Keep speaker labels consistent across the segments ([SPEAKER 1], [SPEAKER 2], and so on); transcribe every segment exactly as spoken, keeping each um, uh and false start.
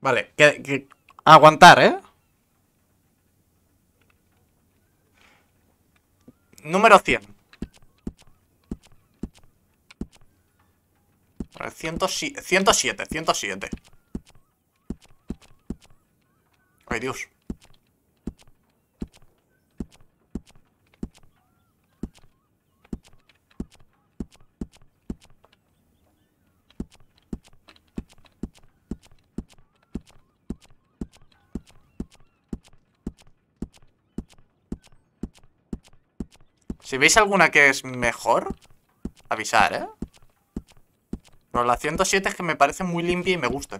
[SPEAKER 1] Vale, que, que... aguantar, ¿eh? Número cien. Vale, ciento siete, ciento siete, ciento siete. Ay, Dios. Si veis alguna que es mejor, avisar, ¿eh? Pero la ciento siete es que me parece muy limpia y me gusta.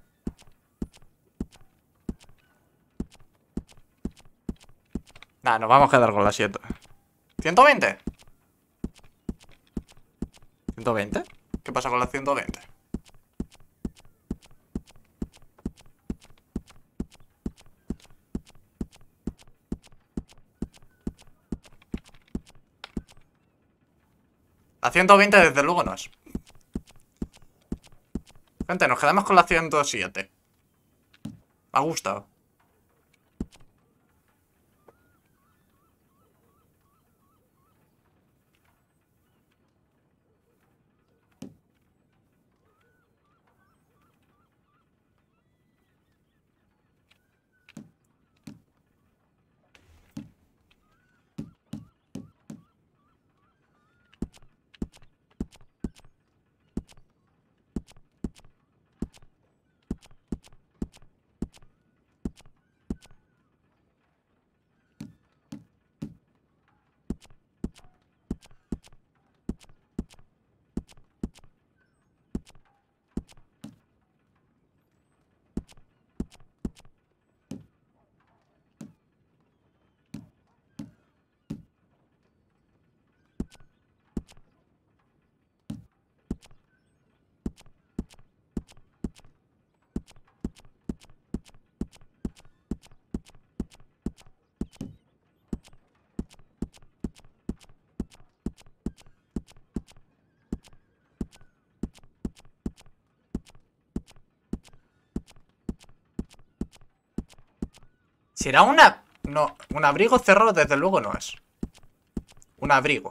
[SPEAKER 1] Nah, nos vamos a quedar con la siete. ¿ciento veinte? ¿ciento veinte? ¿Qué pasa con la ciento veinte? La ciento veinte desde luego no es. Gente, nos quedamos con la ciento siete. Me ha gustado. ¿Será una...? No, un abrigo cerrado desde luego no es. Un abrigo.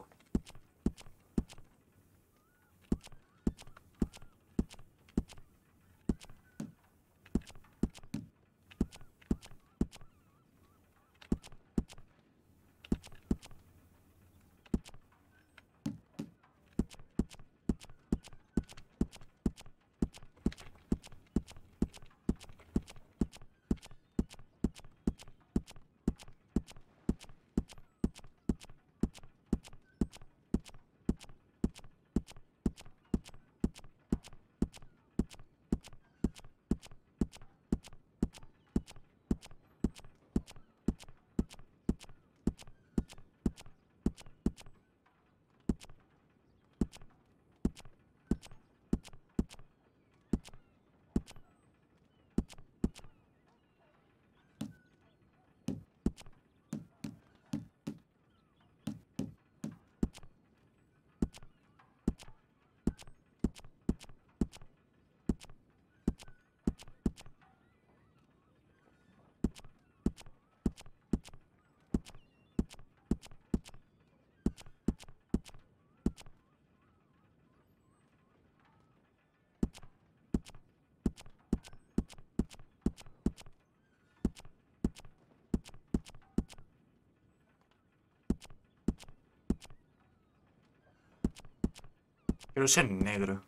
[SPEAKER 1] Pero es en negro.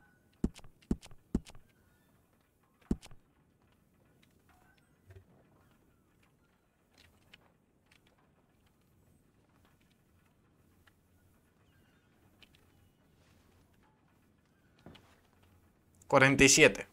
[SPEAKER 1] cuarenta y siete.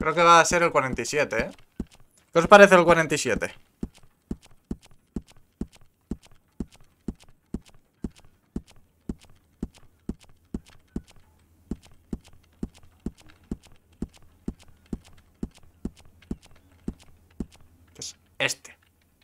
[SPEAKER 1] Creo que va a ser el cuarenta y siete, ¿eh? ¿Qué os parece el cuarenta y siete? Es este.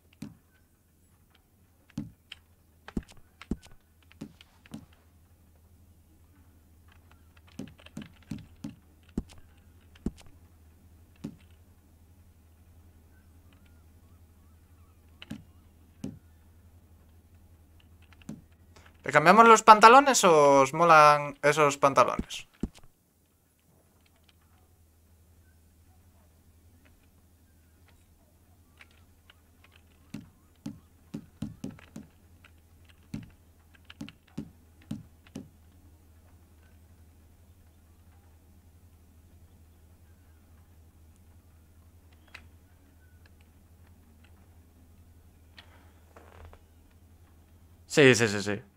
[SPEAKER 1] ¿Le cambiamos los pantalones o os molan esos pantalones? Sí, sí, sí, sí.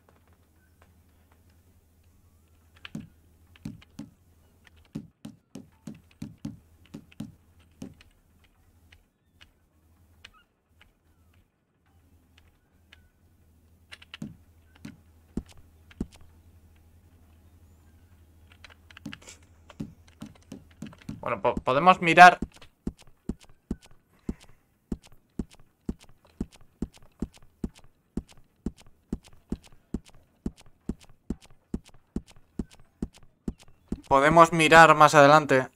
[SPEAKER 1] Bueno, po podemos mirar. Podemos mirar más adelante.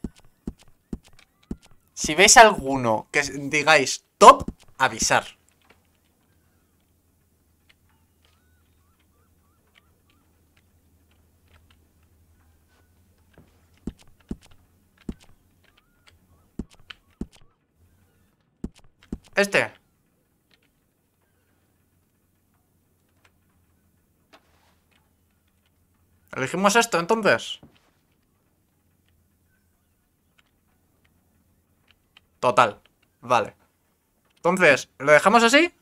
[SPEAKER 1] Si veis alguno que digáis top, avisar. Este. ¿Elegimos esto entonces? Total. Vale. Entonces, ¿lo dejamos así?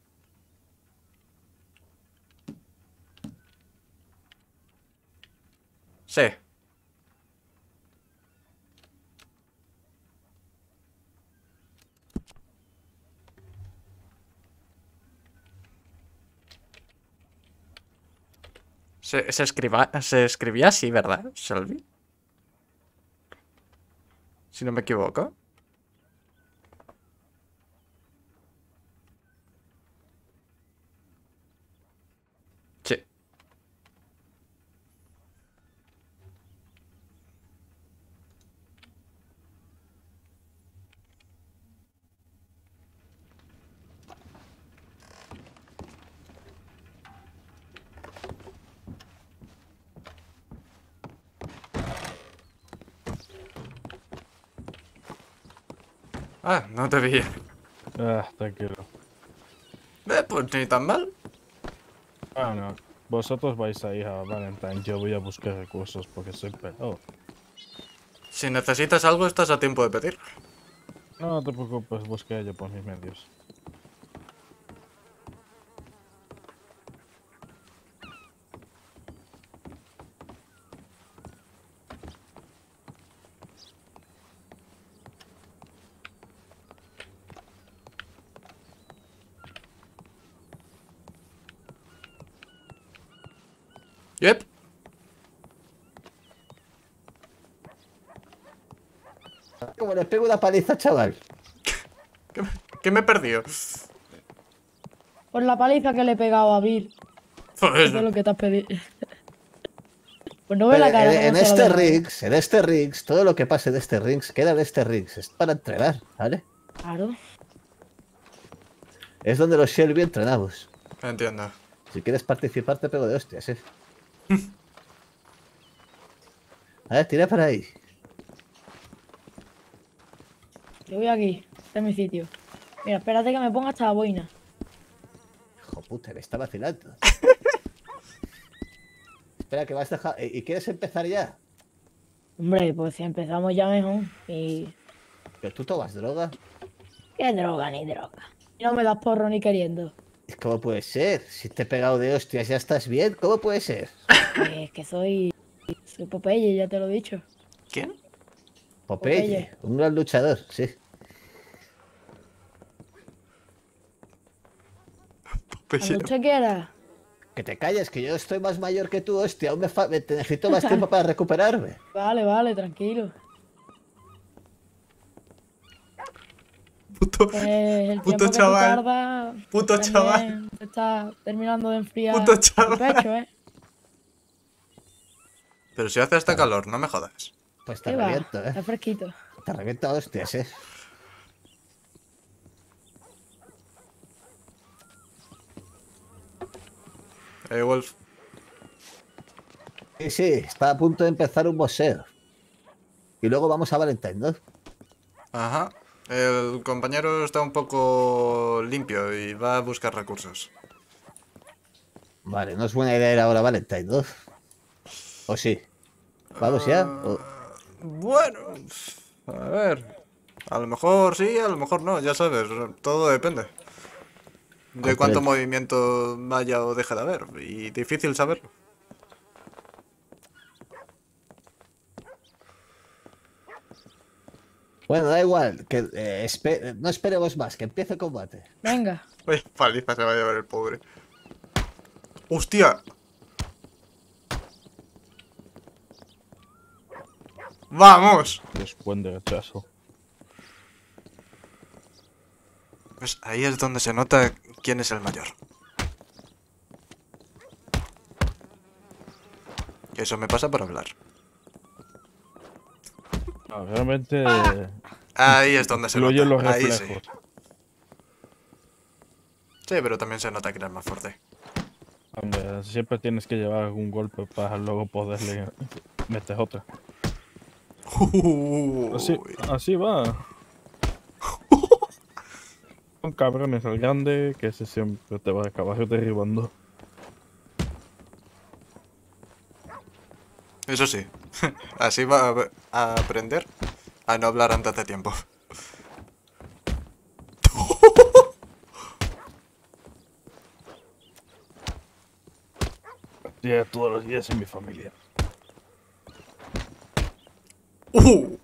[SPEAKER 1] Sí. Se, se, escriba, se escribía así, ¿verdad, Shelby? Si no me equivoco. Sí. Ah, no te vi.
[SPEAKER 2] Ah, tranquilo.
[SPEAKER 1] Eh, pues ni tan mal.
[SPEAKER 2] Bueno, vosotros vais a ir a Valentine, yo voy a buscar recursos porque soy pelado.
[SPEAKER 1] Si necesitas algo, estás a tiempo de pedir.
[SPEAKER 2] No, no te preocupes, busqué yo por mis medios.
[SPEAKER 1] Yep.
[SPEAKER 3] Como le pego una paliza, chaval.
[SPEAKER 1] ¿Qué, qué me he perdido?
[SPEAKER 4] Por la paliza que le he pegado a Bill.
[SPEAKER 1] Pues,
[SPEAKER 4] Eso es lo que te has pedido. Pues no ve
[SPEAKER 3] Pero
[SPEAKER 4] la cara.
[SPEAKER 3] en,
[SPEAKER 4] cómo
[SPEAKER 3] en
[SPEAKER 4] se lo
[SPEAKER 3] este
[SPEAKER 4] deja.
[SPEAKER 3] Riggs, en este Riggs, todo lo que pase de este Riggs queda de este Riggs. Es para entrenar, ¿vale?
[SPEAKER 4] Claro.
[SPEAKER 3] Es donde los Shelby entrenamos.
[SPEAKER 1] entiendo.
[SPEAKER 3] Si quieres participar, te pego de hostias, ¿eh? A ver, tira para ahí.
[SPEAKER 4] Yo voy aquí. Este es mi sitio. Mira, espérate que me ponga esta boina.
[SPEAKER 3] Hijo puta, me está vacilando. Espera, que vas a dejar. ¿Y quieres empezar ya?
[SPEAKER 4] Hombre, pues si empezamos ya mejor. Y...
[SPEAKER 3] ¿Pero tú tomas droga?
[SPEAKER 4] ¿Qué droga ni droga? Y no me das porro ni queriendo.
[SPEAKER 3] ¿Cómo puede ser? Si te he pegado de hostias, ¿ya estás bien? ¿Cómo puede ser?
[SPEAKER 4] Pues es que soy... Soy Popeye, ya te lo he dicho.
[SPEAKER 1] ¿Quién?
[SPEAKER 3] Popeye,
[SPEAKER 4] Popeye.
[SPEAKER 3] un gran luchador, sí.
[SPEAKER 4] Cuando usted quiera.
[SPEAKER 3] Que te calles, que yo estoy más mayor que tú, hostia. Aún me, fa- me- necesito más tiempo para recuperarme.
[SPEAKER 4] Vale, vale, tranquilo.
[SPEAKER 1] Puto,
[SPEAKER 4] Pues el
[SPEAKER 1] Puto
[SPEAKER 4] tiempo que tú
[SPEAKER 1] chaval.
[SPEAKER 4] tardas
[SPEAKER 1] Puto
[SPEAKER 4] también
[SPEAKER 1] chaval.
[SPEAKER 4] te está terminando de enfriar
[SPEAKER 1] Puto
[SPEAKER 4] el
[SPEAKER 1] chaval.
[SPEAKER 4] pecho, ¿eh?
[SPEAKER 1] Pero si hace hasta calor, no me jodas.
[SPEAKER 3] Pues te
[SPEAKER 4] ¿Qué va?
[SPEAKER 3] reviento, eh.
[SPEAKER 4] Está fresquito.
[SPEAKER 3] Te reviento a hostias, eh.
[SPEAKER 1] Eh, Wolf.
[SPEAKER 3] Sí, sí, está a punto de empezar un boxeo. Y luego vamos a Valentine, ¿no?
[SPEAKER 1] Ajá. El compañero está un poco limpio y va a buscar recursos.
[SPEAKER 3] Vale, no es buena idea ir ahora a Valentine, ¿no? ¿O sí? ¿Vamos ya? ¿O-
[SPEAKER 1] Bueno, a ver. A lo mejor sí, a lo mejor no, ya sabes. Todo depende. De cuánto
[SPEAKER 3] Comprendo.
[SPEAKER 1] movimiento vaya o deje de haber. Y difícil saberlo.
[SPEAKER 3] Bueno, da igual, que eh, espe- no esperemos más, que empiece el combate.
[SPEAKER 4] Venga.
[SPEAKER 1] Vaya paliza se va a llevar el pobre. ¡Hostia! ¡Vamos!
[SPEAKER 2] Es buen rechazo.
[SPEAKER 1] Pues ahí es donde se nota quién es el mayor. Que eso me pasa por hablar.
[SPEAKER 2] No, realmente
[SPEAKER 1] Ahí es donde se
[SPEAKER 2] influyen los
[SPEAKER 1] nota. Ahí sí.
[SPEAKER 2] reflejos.
[SPEAKER 1] Sí, pero también se nota que eres más fuerte.
[SPEAKER 2] Hombre, siempre tienes que llevar algún golpe para luego poderle meter otra. Así,
[SPEAKER 1] Uy.
[SPEAKER 2] así va. Son cabrones al grande que ese siempre te va a acabar derribando.
[SPEAKER 1] Eso sí. Así va a, a aprender a no hablar antes de tiempo.
[SPEAKER 2] Ya todos los días en mi familia.
[SPEAKER 1] Uh.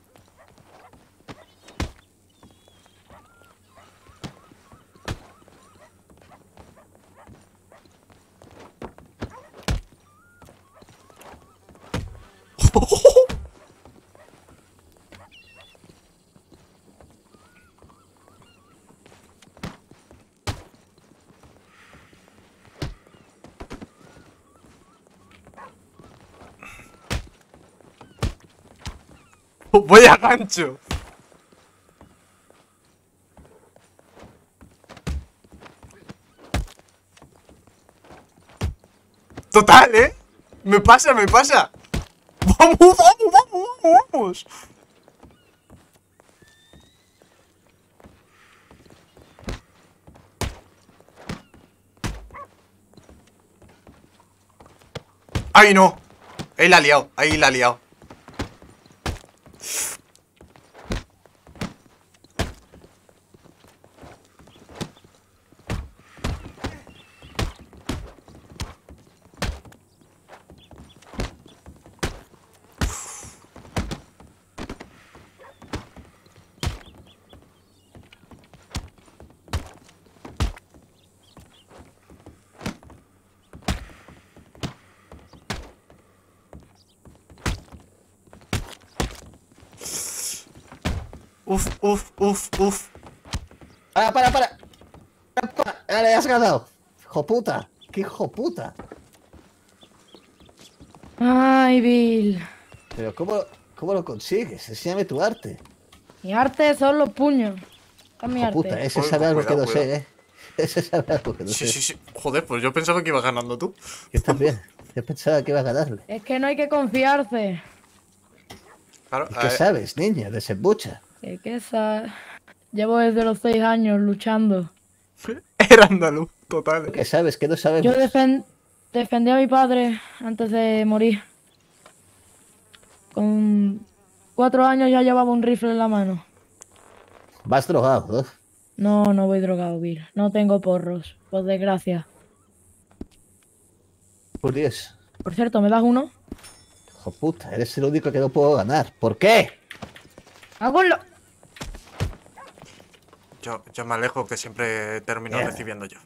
[SPEAKER 1] Voy a gancho. Total, ¿eh? Me pasa, me pasa. Vamos, vamos, vamos, vamos, vamos. ¡Ay, no! Ahí la ha liado, ahí la ha liado. Uf, uf, uf, uf.
[SPEAKER 3] ¡Para, para, para! para. ¡Vale, has ganado! ¡Hijo puta! ¡Qué hijo puta!
[SPEAKER 4] Ay, Bill.
[SPEAKER 3] Pero ¿cómo, cómo lo consigues? Enséñame tu arte.
[SPEAKER 4] Mi arte son los puños. Esa es mi
[SPEAKER 3] Hijo
[SPEAKER 4] arte.
[SPEAKER 3] puta, ese
[SPEAKER 1] Uy,
[SPEAKER 3] sabe algo
[SPEAKER 1] cuidado,
[SPEAKER 3] que no
[SPEAKER 1] cuidado.
[SPEAKER 3] sé, eh. Ese sabe algo que no
[SPEAKER 1] Sí,
[SPEAKER 3] sé.
[SPEAKER 1] sí, sí. Joder, pues yo pensaba que ibas ganando tú.
[SPEAKER 3] Yo también. Yo pensaba que iba a ganarle.
[SPEAKER 4] Es que no hay que confiarse.
[SPEAKER 1] Claro,
[SPEAKER 3] ¿Y qué
[SPEAKER 1] eh,
[SPEAKER 3] sabes, niña? Desembucha.
[SPEAKER 4] Es que esa... Llevo desde los seis años luchando.
[SPEAKER 1] era andaluz, total.
[SPEAKER 3] ¿Qué sabes? Que no sabemos.
[SPEAKER 4] Yo defen- defendí a mi padre antes de morir. Con cuatro años ya llevaba un rifle en la mano.
[SPEAKER 3] Vas drogado, ¿no?
[SPEAKER 4] No, no voy drogado, Bill. No tengo porros, por desgracia.
[SPEAKER 3] Por Dios.
[SPEAKER 4] Por cierto, ¿me das uno?
[SPEAKER 3] Hijo puta, eres el único que no puedo ganar. ¿Por qué?
[SPEAKER 4] ¡Hágalo!
[SPEAKER 1] Yo, yo me alejo que siempre termino
[SPEAKER 3] Mierda.
[SPEAKER 1] recibiendo yo.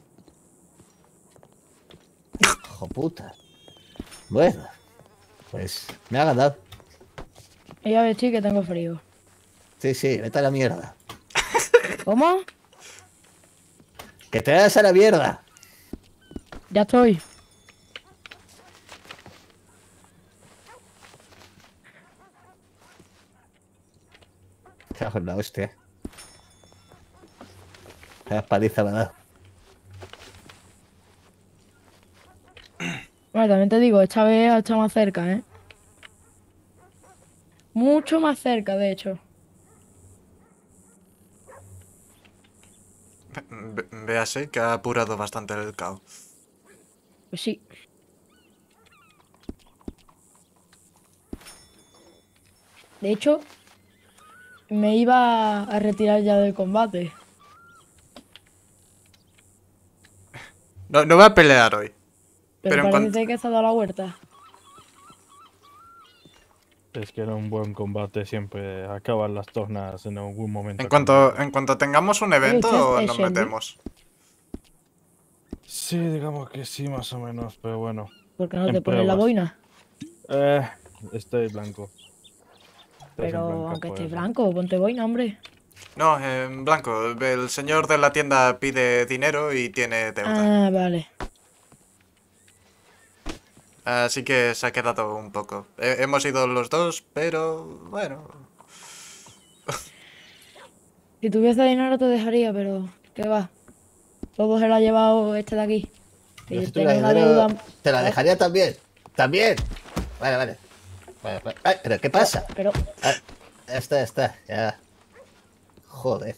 [SPEAKER 3] Hijo puta. Bueno, pues me ha ganado.
[SPEAKER 4] Y ya ves, sí, que tengo frío.
[SPEAKER 3] Sí, sí, vete a la mierda.
[SPEAKER 4] ¿Cómo?
[SPEAKER 3] Que te vayas a la mierda.
[SPEAKER 4] Ya estoy.
[SPEAKER 3] Cago en la hostia. La paliza me ha dado.
[SPEAKER 4] Bueno, también te digo, esta vez ha estado más cerca, ¿eh? Mucho más cerca, de hecho.
[SPEAKER 1] Ve- Véase que ha apurado bastante el caos.
[SPEAKER 4] Pues sí. De hecho, me iba a retirar ya del combate.
[SPEAKER 1] No, no voy a pelear hoy.
[SPEAKER 4] Pero,
[SPEAKER 1] Pero en
[SPEAKER 4] parece
[SPEAKER 1] cuanto-
[SPEAKER 4] que se ha dado la vuelta.
[SPEAKER 2] Es que era un buen combate, siempre acaban las tornas en algún momento.
[SPEAKER 1] En cuanto, en cuanto tengamos un evento,
[SPEAKER 4] usted es
[SPEAKER 1] nos
[SPEAKER 4] Shelby.
[SPEAKER 1] metemos.
[SPEAKER 2] Sí, digamos que sí, más o menos, pero bueno.
[SPEAKER 4] ¿Por qué no
[SPEAKER 2] En
[SPEAKER 4] te pones la
[SPEAKER 2] pruebas.
[SPEAKER 4] boina?
[SPEAKER 2] Eh, estoy blanco. Estás en
[SPEAKER 4] Pero
[SPEAKER 2] blanco,
[SPEAKER 4] aunque
[SPEAKER 2] por
[SPEAKER 4] estés
[SPEAKER 2] eso.
[SPEAKER 4] blanco, ponte boina, hombre.
[SPEAKER 1] No, en blanco. El señor de la tienda pide dinero y tiene deuda.
[SPEAKER 4] Ah, vale.
[SPEAKER 1] Así que se ha quedado un poco. Eh, hemos ido los dos, pero bueno.
[SPEAKER 4] Si tuviese dinero te dejaría, pero ¿qué va? Todo se lo ha llevado este de aquí.
[SPEAKER 3] Yo
[SPEAKER 4] Y
[SPEAKER 3] si
[SPEAKER 4] tengo
[SPEAKER 3] tuviera
[SPEAKER 4] una
[SPEAKER 3] dinero,
[SPEAKER 4] deuda.
[SPEAKER 3] te la dejaría también. También. Vale, vale. Vale, vale. Ay, pero ¿qué pasa?
[SPEAKER 4] Pero,
[SPEAKER 3] Ah, ya está, ya está. Ya. Joder.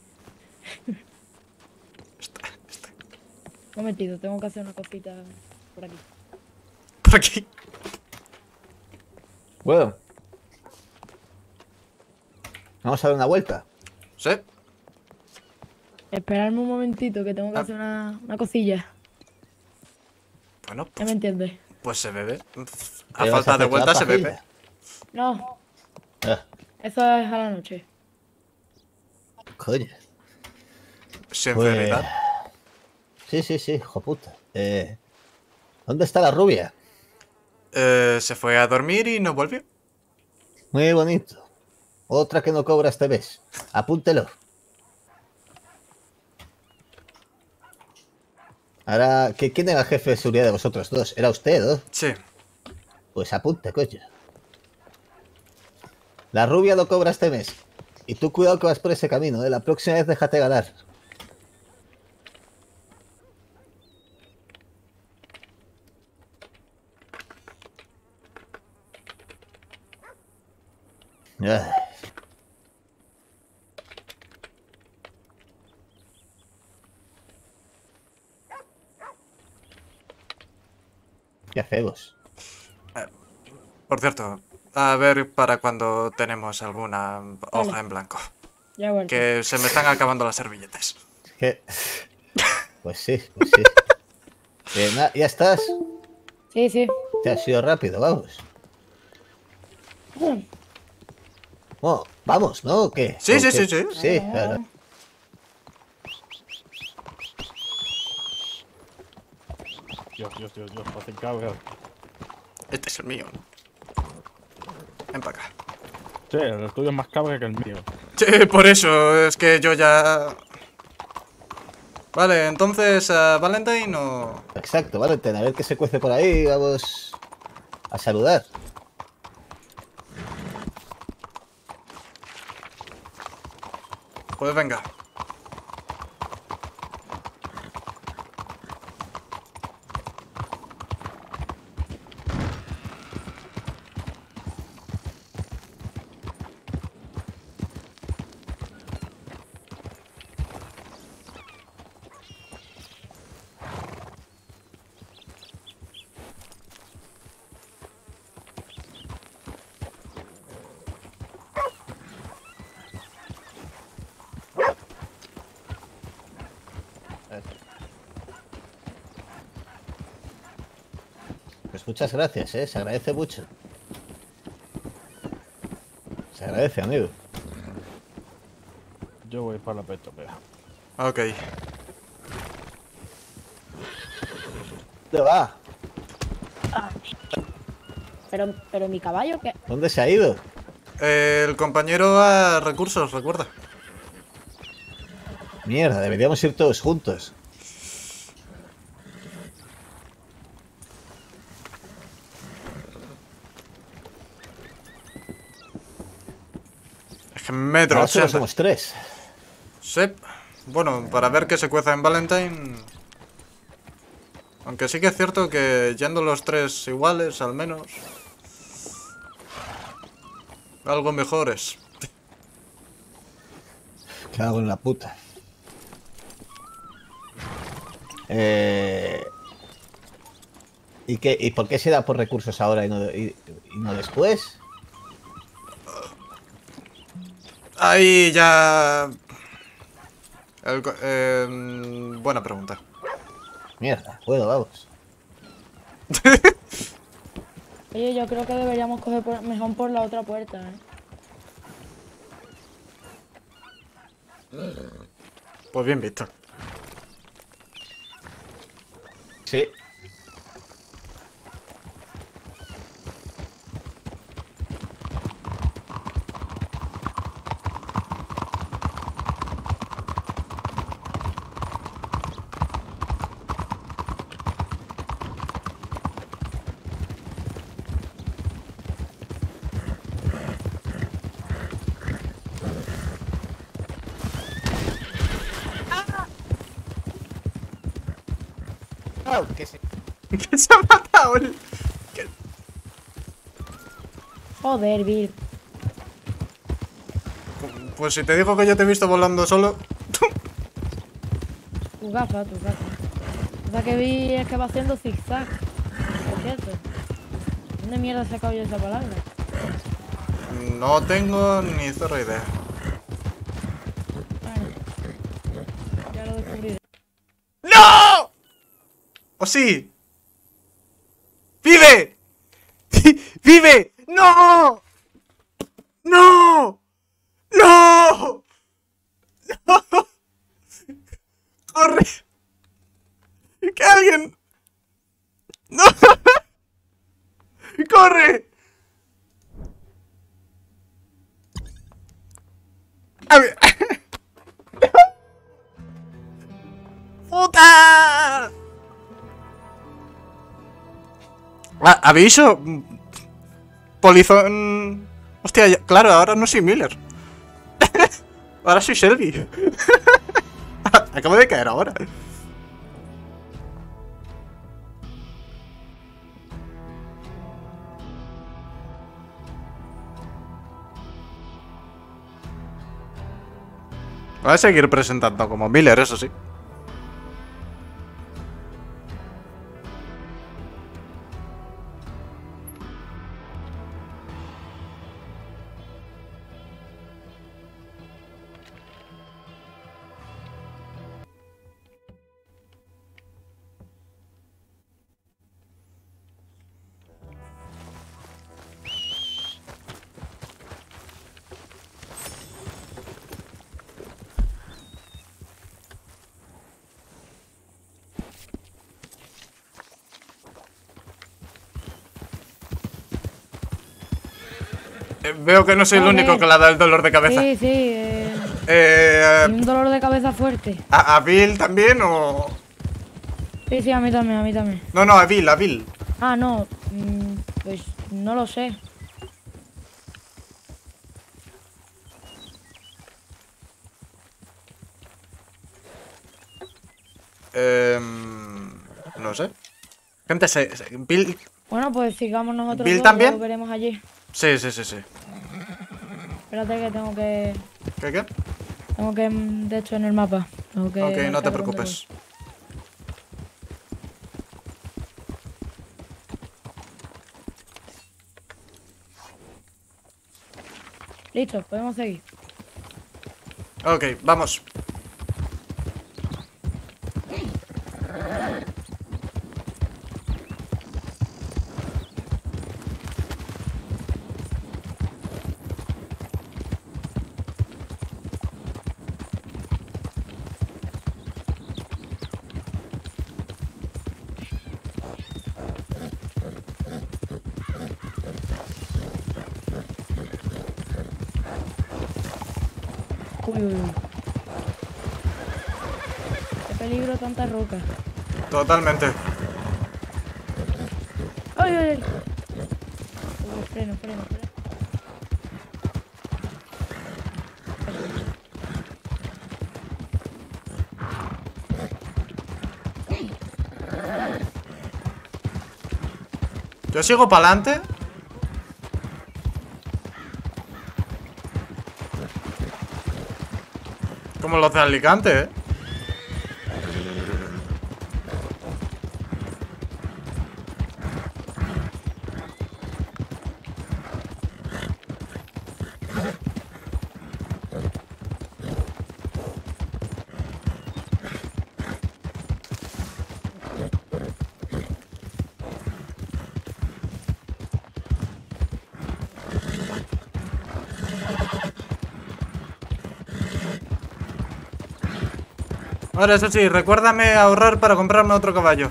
[SPEAKER 4] un momentito, tengo que hacer una cosita por aquí.
[SPEAKER 1] Por aquí.
[SPEAKER 3] Bueno. Vamos a dar una vuelta.
[SPEAKER 1] ¿Sí?
[SPEAKER 4] Esperadme un momentito, que tengo que
[SPEAKER 1] Ah.
[SPEAKER 4] hacer una, una cosilla.
[SPEAKER 1] Bueno,
[SPEAKER 4] ¿Ya
[SPEAKER 1] pues,
[SPEAKER 4] me entiendes?
[SPEAKER 1] pues se bebe. A
[SPEAKER 3] ¿Qué vas
[SPEAKER 1] falta
[SPEAKER 3] hacer
[SPEAKER 1] de
[SPEAKER 3] con
[SPEAKER 1] vuelta
[SPEAKER 3] la
[SPEAKER 1] se bebe.
[SPEAKER 3] pajilla?
[SPEAKER 4] No,
[SPEAKER 3] Ah,
[SPEAKER 4] eso es a la noche.
[SPEAKER 3] coño.
[SPEAKER 1] Sinceridad.
[SPEAKER 3] Sí, sí, sí, hijo puta. Eh, ¿Dónde está la rubia?
[SPEAKER 1] Eh, se fue a dormir y no volvió.
[SPEAKER 3] Muy bonito. Otra que no cobra este mes. Apúntelo. Ahora, ¿qui- ¿quién era el jefe de seguridad de vosotros dos? ¿Era usted, no?
[SPEAKER 1] Sí.
[SPEAKER 3] Pues apunte, coño. La rubia no cobra este mes. Y tú cuidado que vas por ese camino, ¿eh? La próxima vez déjate ganar. Ay. ¿Qué hacemos?
[SPEAKER 1] Por cierto, a ver para cuando tenemos alguna hoja
[SPEAKER 4] Vale.
[SPEAKER 1] en blanco.
[SPEAKER 4] Ya he vuelto.
[SPEAKER 1] Que se me están acabando las servilletas.
[SPEAKER 3] ¿Qué? Pues sí, pues sí. Eh, na- ¿Ya estás?
[SPEAKER 4] Sí, sí.
[SPEAKER 3] Te has sido rápido, vamos. Bueno, vamos, ¿no? ¿O qué?
[SPEAKER 1] Sí,
[SPEAKER 3] ¿O
[SPEAKER 1] sí,
[SPEAKER 3] qué?
[SPEAKER 1] sí, sí.
[SPEAKER 3] Sí, claro.
[SPEAKER 2] Dios, Dios, Dios, Dios, hacen cabra.
[SPEAKER 1] Este es el mío. Ven para acá.
[SPEAKER 2] Sí, el tuyo es más cabra que el mío.
[SPEAKER 1] Sí, por eso es que yo ya... Vale, entonces a Valentine o...
[SPEAKER 3] Exacto, vale, ten, a ver qué se cuece por ahí, vamos a saludar.
[SPEAKER 1] Pues venga.
[SPEAKER 3] Pues muchas gracias, ¿eh? Se agradece mucho. Se agradece, amigo.
[SPEAKER 2] Yo voy para la petopea.
[SPEAKER 1] Ok.
[SPEAKER 3] ¿Dónde va?
[SPEAKER 4] Pero, pero mi caballo, ¿qué?
[SPEAKER 3] ¿Dónde se ha ido?
[SPEAKER 1] Eh, el compañero a recursos, recuerda.
[SPEAKER 3] Mierda, deberíamos ir todos juntos.
[SPEAKER 1] Es que metro
[SPEAKER 3] Ahora solo
[SPEAKER 1] ochenta.
[SPEAKER 3] somos tres.
[SPEAKER 1] Sí. Bueno, para ver qué se cueza en Valentine. Aunque sí que es cierto que yendo los tres iguales, al menos. Algo mejores.
[SPEAKER 3] Cago en la puta. Eh... ¿Y, qué, ¿Y por qué se da por recursos ahora y no, y, y no después?
[SPEAKER 1] Ahí ya... El co- eh, buena pregunta.
[SPEAKER 3] Mierda, bueno, vamos.
[SPEAKER 4] Oye, yo creo que deberíamos coger por- mejor por la otra puerta, ¿eh?
[SPEAKER 1] Pues bien visto.
[SPEAKER 3] Sí. Ah, que sí.
[SPEAKER 1] ¿Qué se ha matado? el-
[SPEAKER 4] Joder, Bill.
[SPEAKER 1] Pues si te digo que yo te he visto volando solo.
[SPEAKER 4] Tu gafa, tu gafa. O sea que vi es que va haciendo zigzag. ¿Qué es eso? ¿Dónde mierda he sacado yo esa palabra?
[SPEAKER 1] No tengo ni cero idea.
[SPEAKER 4] Bueno. Ya lo descubriré.
[SPEAKER 1] ¡No! ¿O sí? ¡Vive! ¡Vive! ¡No! ¡No! ¡No! ¡No! ¡Corre! ¡Que alguien! ¡No! ¡Corre! A ver. ¡Puta! Ah, aviso. Polizón. Hostia, ya- claro, ahora no soy Miller. Ahora soy Shelby. Acabo de caer ahora. Voy a seguir presentando como Miller, eso sí. Eh, veo que no soy el
[SPEAKER 4] Joder.
[SPEAKER 1] único que le da el dolor de cabeza.
[SPEAKER 4] Sí, sí, eh,
[SPEAKER 1] Eh,
[SPEAKER 4] y un dolor de cabeza fuerte.
[SPEAKER 1] ¿a, a Bill también o...?
[SPEAKER 4] Sí, sí, a mí también, a mí también.
[SPEAKER 1] No, no, a Bill, a Bill.
[SPEAKER 4] Ah, no, mm, pues no lo sé.
[SPEAKER 1] Eh, no sé. Gente, se, se- Bill...
[SPEAKER 4] Bueno, pues sigamos nosotros
[SPEAKER 1] ¿Bill
[SPEAKER 4] dos,
[SPEAKER 1] también?
[SPEAKER 4] ya lo veremos allí.
[SPEAKER 1] Sí, sí, sí, sí.
[SPEAKER 4] Espérate que tengo que...
[SPEAKER 1] ¿Qué, qué?
[SPEAKER 4] Tengo que, mm, de hecho, en el mapa. Tengo que
[SPEAKER 1] Ok, no te
[SPEAKER 4] marcar dónde
[SPEAKER 1] preocupes.
[SPEAKER 4] voy. Listo, podemos seguir.
[SPEAKER 1] Ok, vamos.
[SPEAKER 4] Uy, uy, uy. Qué peligro tanta roca.
[SPEAKER 1] Totalmente.
[SPEAKER 4] Ay, ay, ay. Uy, freno, freno, freno.
[SPEAKER 1] Yo sigo para adelante. Como los de Alicante, ¿eh? Ahora, eso sí, recuérdame ahorrar para comprarme otro caballo.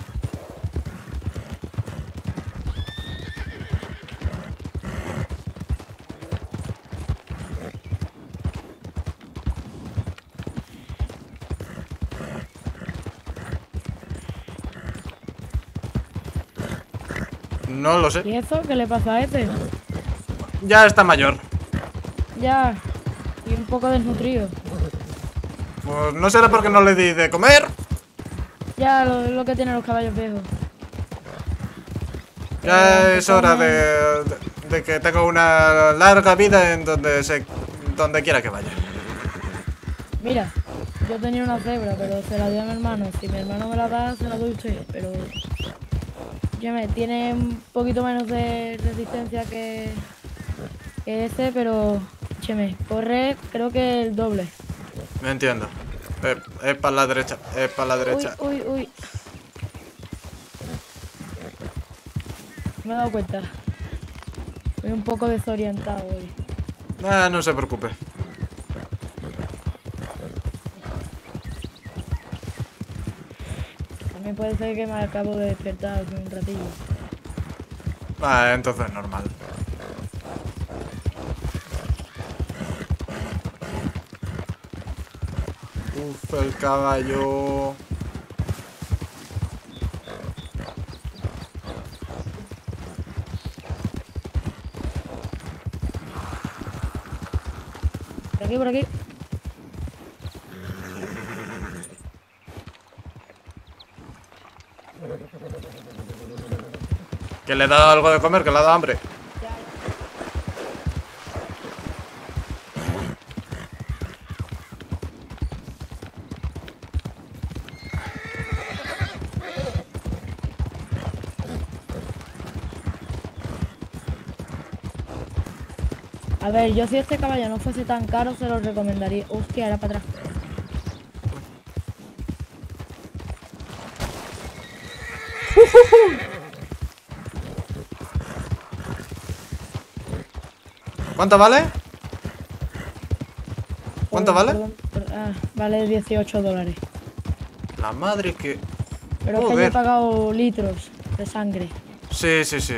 [SPEAKER 1] No lo sé.
[SPEAKER 4] ¿Y eso? ¿Qué le pasa a este?
[SPEAKER 1] Ya está mayor.
[SPEAKER 4] Ya. Y un poco desnutrido.
[SPEAKER 1] Pues no será porque no le di de comer.
[SPEAKER 4] Ya, lo, lo que tienen los caballos viejos.
[SPEAKER 1] Ya
[SPEAKER 4] Eh,
[SPEAKER 1] es hora
[SPEAKER 4] comen.
[SPEAKER 1] de, de, de que tenga una larga vida en donde se donde quiera que vaya.
[SPEAKER 4] Mira, yo tenía una cebra, pero se la dio a mi hermano. Si mi hermano me la da, se la doy a usted. Pero, me tiene un poquito menos de resistencia que, que ese, pero, cheme, corre creo que el doble.
[SPEAKER 1] Me entiendo. Eh, es para la derecha, es para la derecha.
[SPEAKER 4] Uy, uy, uy. Me he dado cuenta. Estoy un poco desorientado hoy.
[SPEAKER 1] Ah, no se preocupe.
[SPEAKER 4] También puede ser que me acabo de despertar hace un ratillo.
[SPEAKER 1] Ah, entonces normal. Uf, el caballo.
[SPEAKER 4] Por aquí, por aquí.
[SPEAKER 1] Que le he dado algo de comer, que le ha dado hambre.
[SPEAKER 4] A ver, yo si este caballo no fuese tan caro, se lo recomendaría. Hostia, era para atrás.
[SPEAKER 1] ¿Cuánto vale? ¿Cuánto
[SPEAKER 4] Oh,
[SPEAKER 1] vale?
[SPEAKER 4] perdón, per- ah, vale dieciocho dólares.
[SPEAKER 1] La madre que...
[SPEAKER 4] Pero es que yo
[SPEAKER 1] Joder.
[SPEAKER 4] he pagado litros de sangre.
[SPEAKER 1] Sí, sí, sí.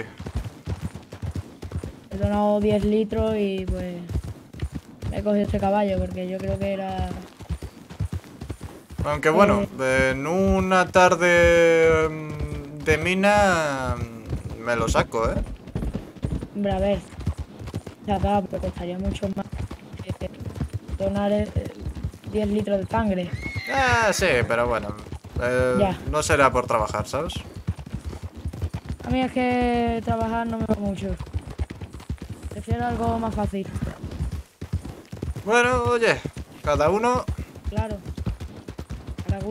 [SPEAKER 4] He donado diez litros y pues he cogido este caballo porque yo creo que era...
[SPEAKER 1] Aunque bueno, en una tarde mm, de mina mm, me lo saco, ¿eh?
[SPEAKER 4] Hombre, a ver, ya está, pero costaría mucho más eh, donar eh, diez litros de sangre.
[SPEAKER 1] Ah, sí, pero bueno. eh,
[SPEAKER 4] Ya.
[SPEAKER 1] no será por trabajar, ¿sabes?
[SPEAKER 4] A mí es que trabajar no me va mucho. Prefiero algo más fácil.
[SPEAKER 1] Bueno, oye, cada uno...
[SPEAKER 4] Claro.